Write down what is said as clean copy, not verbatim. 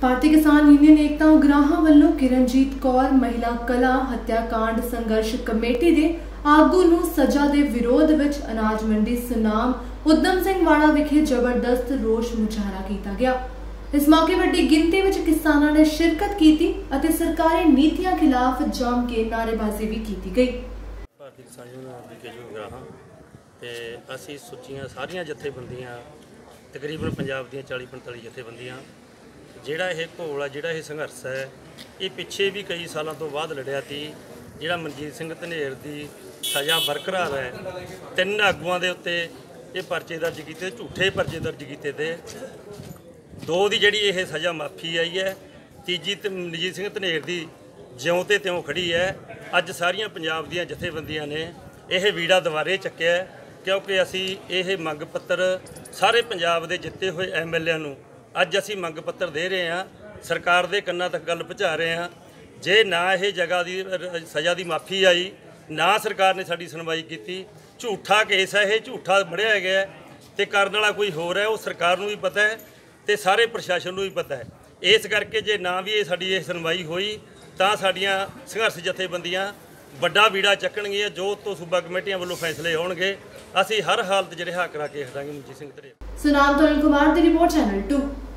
भारतीय किसान यूनियन एकता उगराहां वालों किरणजीत कौर महिला कला हत्याकांड संघर्ष कमेटी के आगू नूं सजा के विरोध विच अनाज मंडी सुनाम उद्यम सिंह वाड़ा विखे जबरदस्त रोष मुजाहरा किया गया। इस मौके वड्डी गिनती विच किसानां ने शिरकत की अते सरकारी नीतियां खिलाफ जम के नारेबाजी भी की गई। भारतीय किसान यूनियन उगराहां ते असीं सुचियां सारियां जथेबंदियां तकरीबन पंजाब दीयां 40-45 जथेबंदियां ਜਿਹੜਾ ਇਹ ਘੋਲ ਆ ਜਿਹੜਾ ਇਹ ਸੰਘਰਸ਼ ਹੈ ਇਹ ਪਿੱਛੇ ਵੀ ਕਈ ਸਾਲਾਂ ਤੋਂ ਬਾਅਦ ਲੜਿਆ ਸੀ। ਜਿਹੜਾ ਮਨਜੀਤ ਸਿੰਘ ਧਨੇਰ ਦੀ ਸਜ਼ਾ ਬਰਕਰਾਰ ਹੈ, 3 ਆਗੂਆਂ ਦੇ ਉੱਤੇ ਇਹ ਪਰਚੇ ਦਰਜ ਕੀਤੇ, ਝੂਠੇ ਪਰਚੇ ਦਰਜ ਕੀਤੇ ਤੇ 2 ਦੀ ਜਿਹੜੀ ਇਹ ਸਜ਼ਾ ਮਾਫੀ ਆਈ ਹੈ, ਤੀਜੀ ਤੇ ਮਨਜੀਤ ਸਿੰਘ ਧਨੇਰ ਦੀ ਜਿਉਂ ਤੇ ਤਿਉਂ ਖੜੀ ਹੈ। ਅੱਜ ਸਾਰੀਆਂ ਪੰਜਾਬ ਦੀਆਂ ਜਥੇਬੰਦੀਆਂ ਨੇ ਇਹ ਵੀੜਾ ਦੁਬਾਰੇ ਚੱਕਿਆ ਕਿਉਂਕਿ ਅਸੀਂ ਇਹ ਮੰਗ ਪੱਤਰ ਸਾਰੇ ਪੰਜਾਬ ਦੇ ਜਿੱਤੇ ਹੋਏ MLA ਨੂੰ ਅੱਜ ਅਸੀਂ मंग पत्र दे रहे हैं, सरकार के कन्ना तक गल पहुँचा रहे हैं। जे ना यह जगह की सज़ा की माफ़ी आई, ना सरकार ने साड़ी सुनवाई की, झूठा केस है, यह झूठा बढ़िया गया तो करने वाला कोई होर है, वो सरकार को भी पता है तो सारे प्रशासन को भी पता है। इस करके जे ना भी साड़ी ये सुनवाई हुई तो साड़ियाँ संघर्ष जथेबंदियाँ बड़ा बीड़ा चक्कणगियां, जो तो सूबा कमेटियां वालों फैसले होणगे। असीं हर हालत जिहड़े हक करा के हटांगे। मनजीत सिंह धनेर, सुनाम तो अनिल कुमार की रिपोर्ट, चैनल 2।